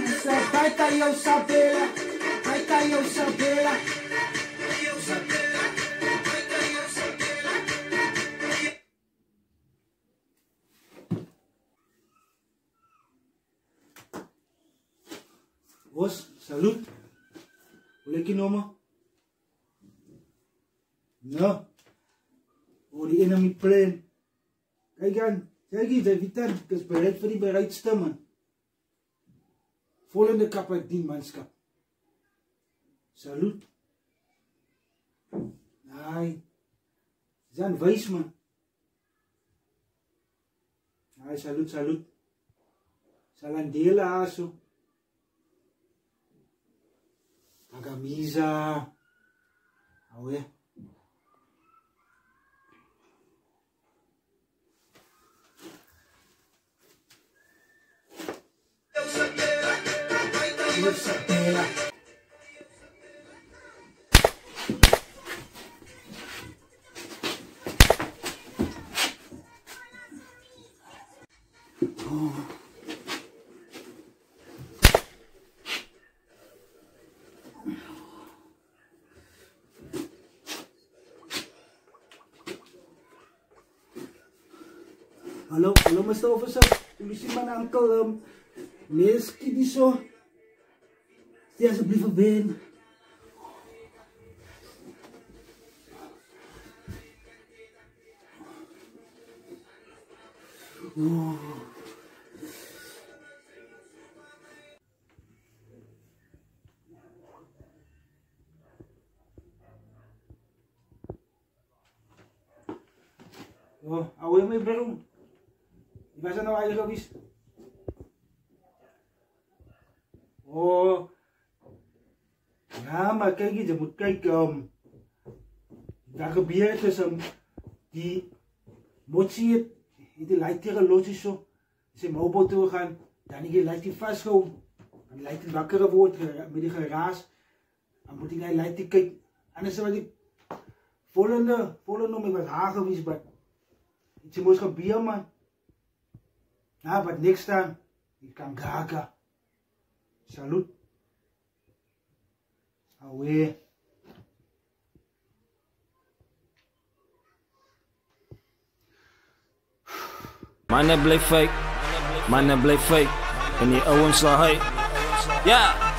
Vai cair o sabela, vai cair o sabela. Bos, salut. Boleh ke nomor? No. Oh, die enemy plane. Kijk aan. Kijk hier, Davidan. Ik is bereid voor die bereidste, man. Volgende Kapadien Manskap. Salut. Nee. Zijn wijs, man. Nee, salut, salut. Salam dela aso. Agamiza. Awe. Sabela. Oh. Hallo, hallo Mr. Officer. Jullie zien mijn enkel meeski die zo. Stel alsjeblieft op been. Oh, awal may berong. Di ba sa nawa ayo gawis? Oh. Ja, maar kijk eens, je moet kijken. Daar gebeurt dus die motie, die lijkt tegen los is zo. Ze mobile toe gaan, dan lijkt die vastgehouden. Dan lijkt het wakker wordt met die geraas. Dan moet hij lijkt die kijken. Anders was die volgende om ik was haar geweest, maar iets moest gebeuren, man. Nou, wat niks staan. Ik kan gaga. Salut. Away. Mine bleef fake. En die ouwens sla hy. Ja.